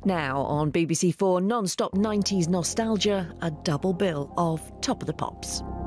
Now on BBC4 non-stop 90s nostalgia, a double bill of Top of the Pops.